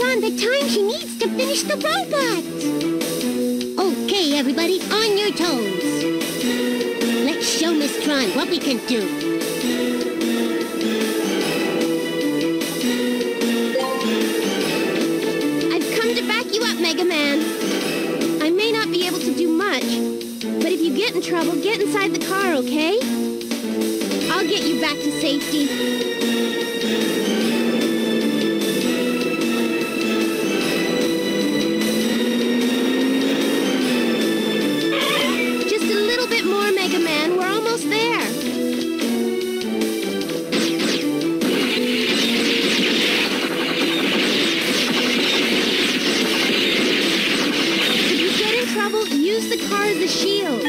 on the time she needs to finish the robot. Okay, everybody, on your toes. Let's show Miss Tron what we can do. I've come to back you up, MegaMan. I may not be able to do much, but if you get in trouble, get inside the car, okay? I'll get you back to safety. Just a little bit more, MegaMan. We're almost there. If you get in trouble, use the car as a shield.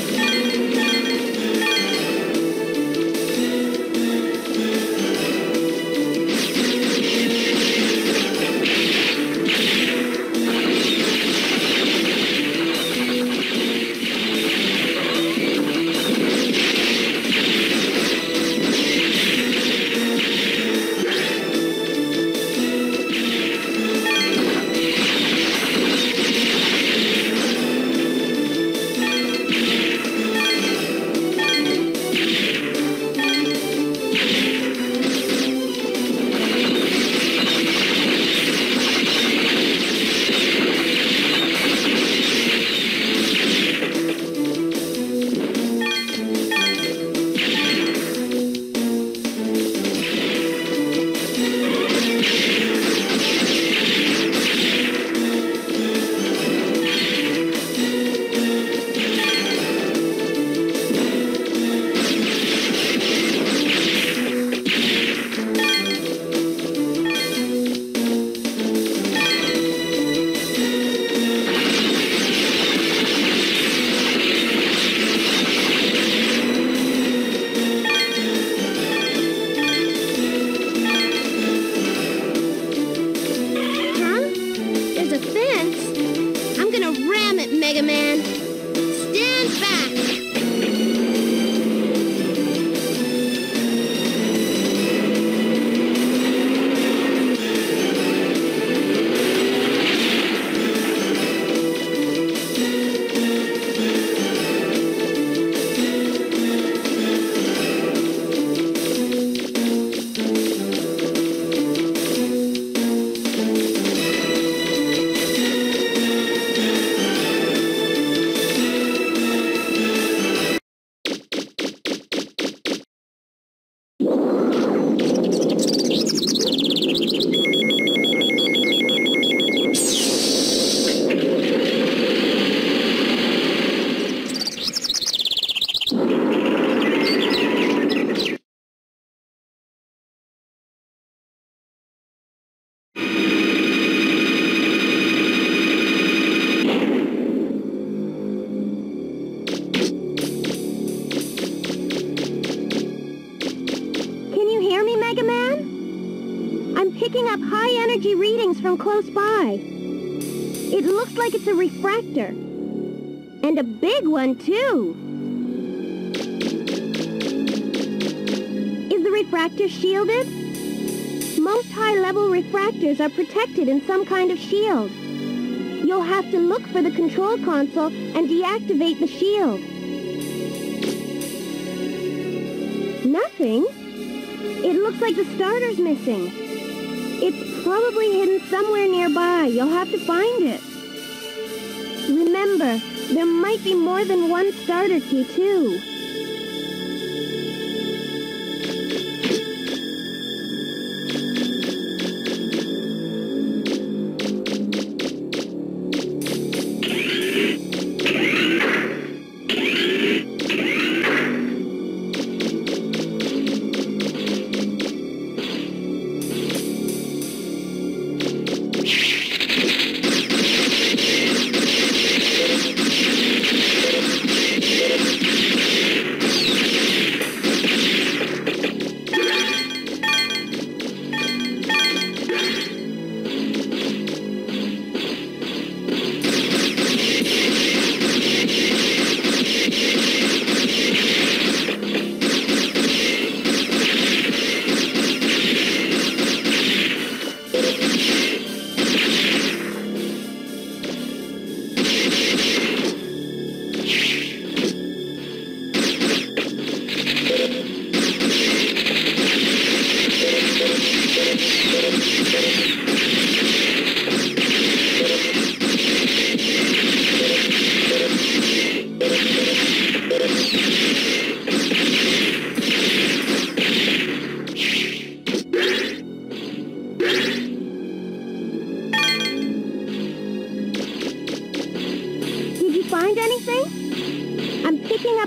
MegaMan. Stand back! Picking up high-energy readings from close by. It looks like it's a refractor. And a big one, too. Is the refractor shielded? Most high-level refractors are protected in some kind of shield. You'll have to look for the control console and deactivate the shield. Nothing? It looks like the starter's missing. It's probably hidden somewhere nearby. You'll have to find it. Remember, there might be more than one starter key, too.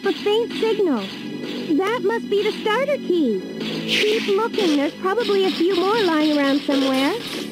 a faint signal. That must be the starter key. Keep looking. There's probably a few more lying around somewhere.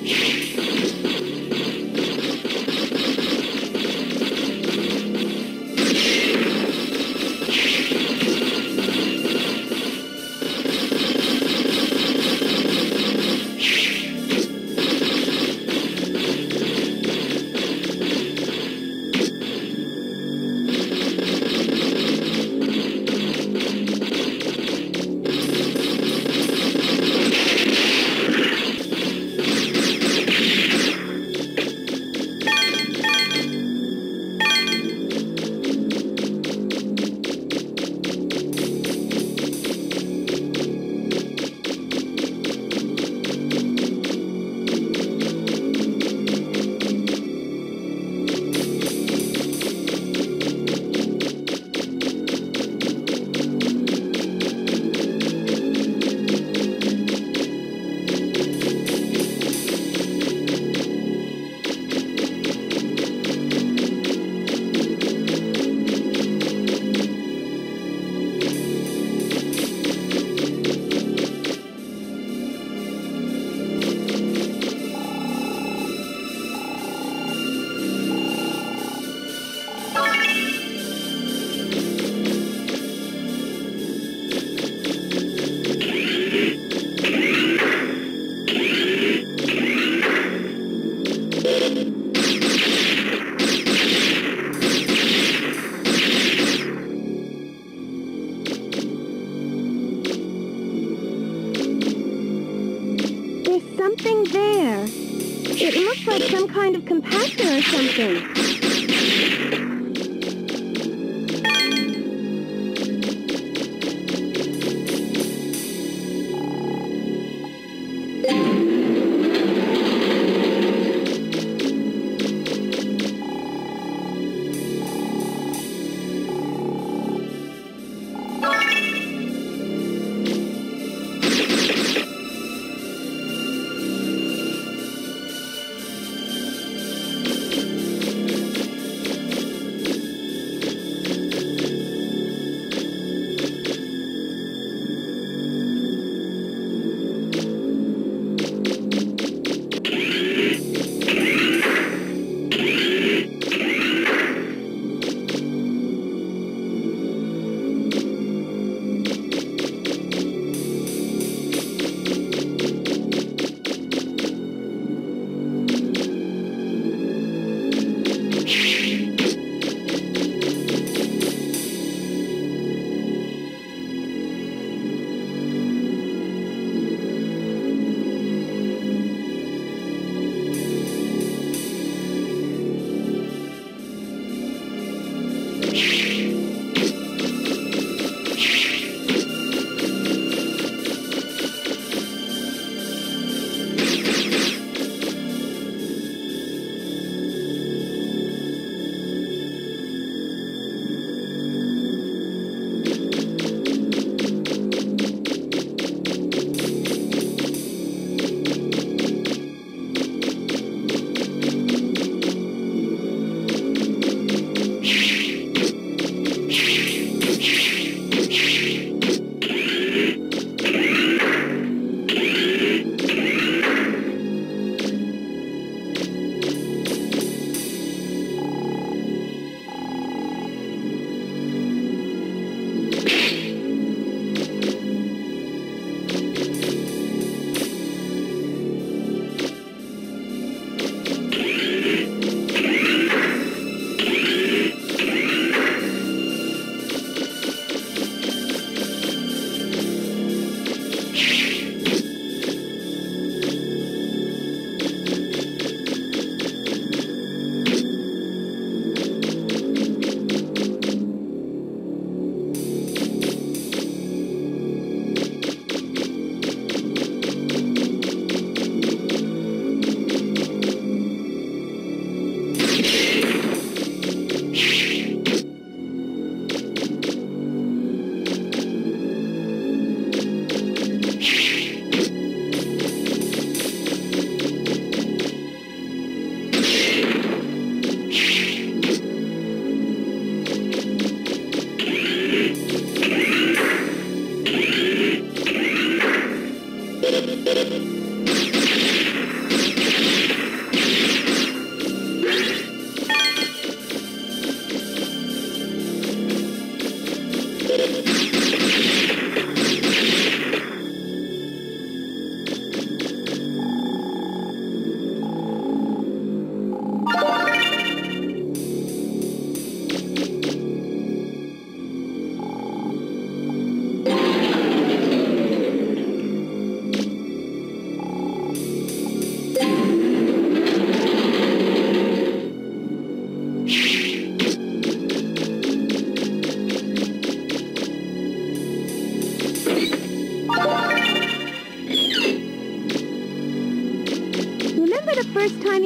Something there. It looks like some kind of compactor or something.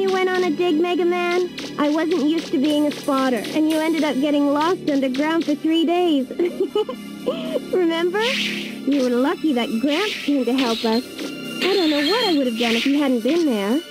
you went on a dig, MegaMan? I wasn't used to being a spotter, and you ended up getting lost underground for 3 days. Remember? You were lucky that Gramps came to help us. I don't know what I would have done if you hadn't been there.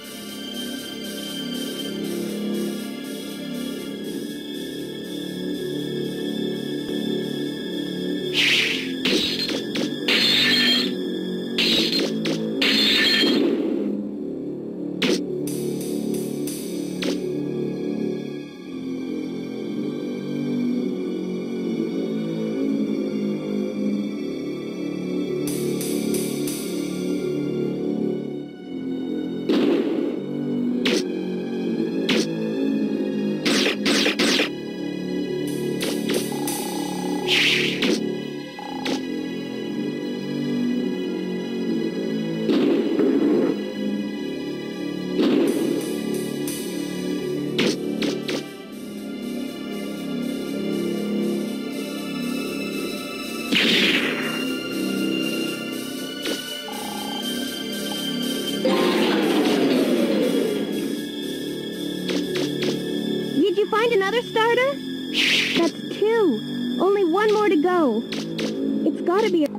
Find another starter? That's 2. Only 1 more to go. It's gotta be a...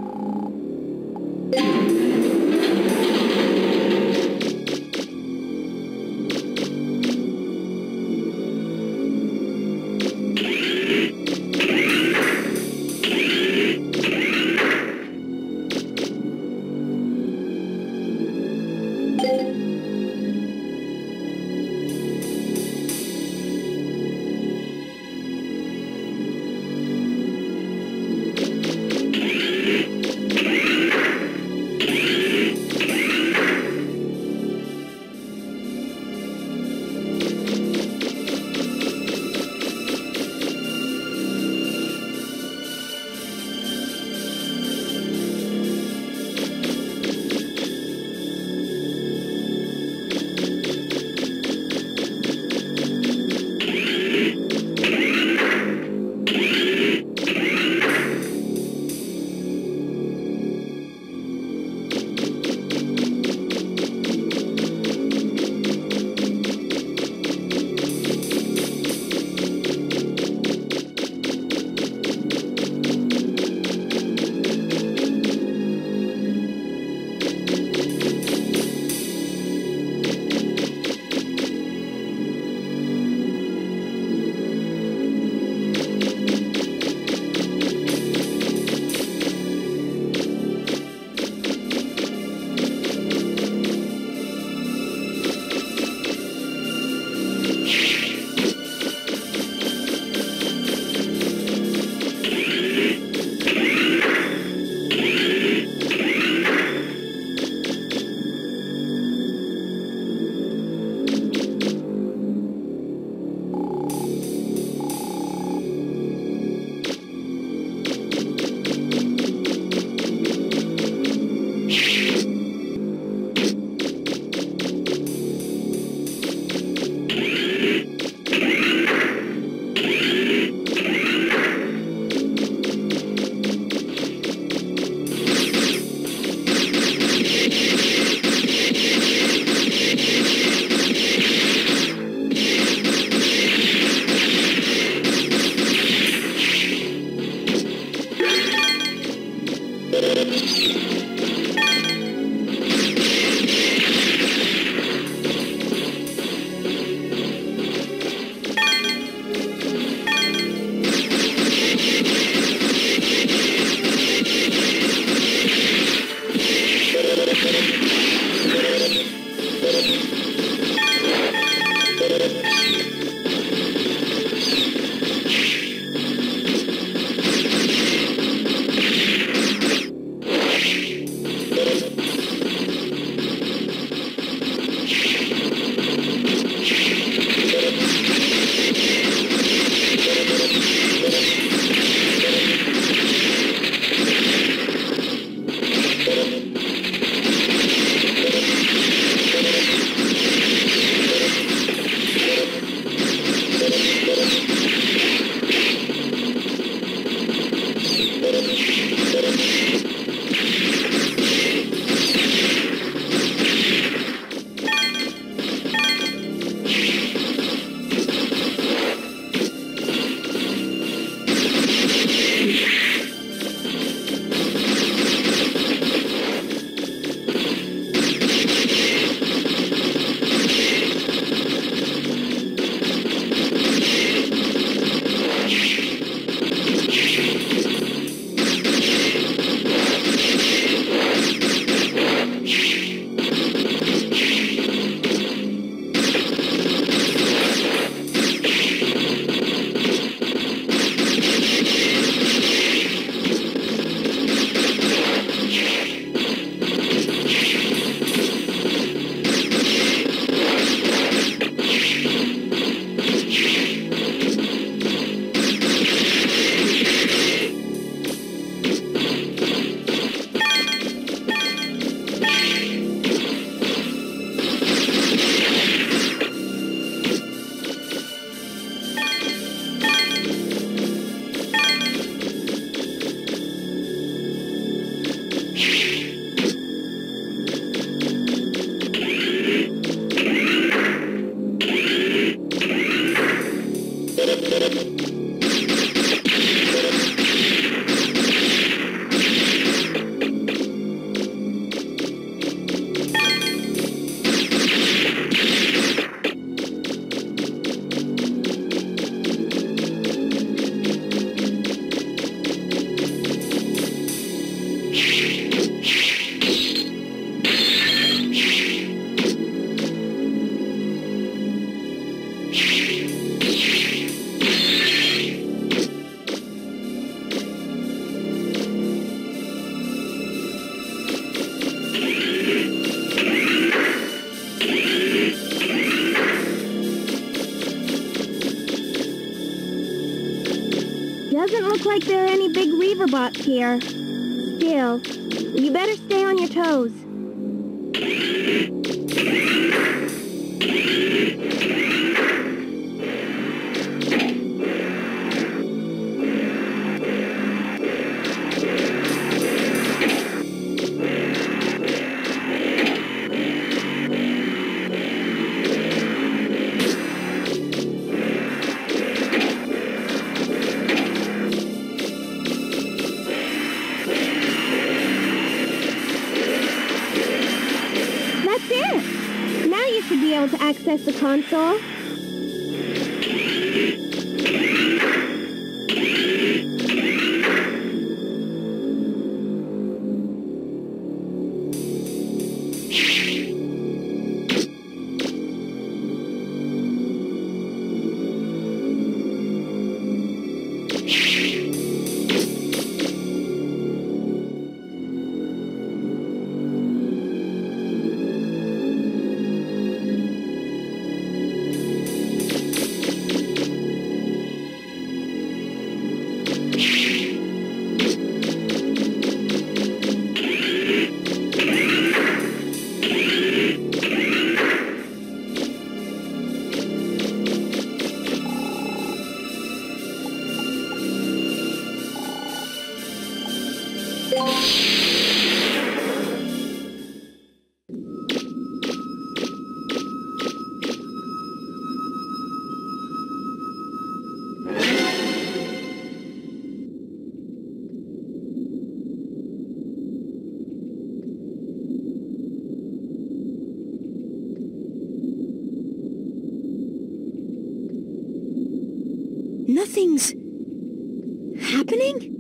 look like there are any big reaver bots here. Still, you better stay on your toes. Be able to access the console. Nothing's happening?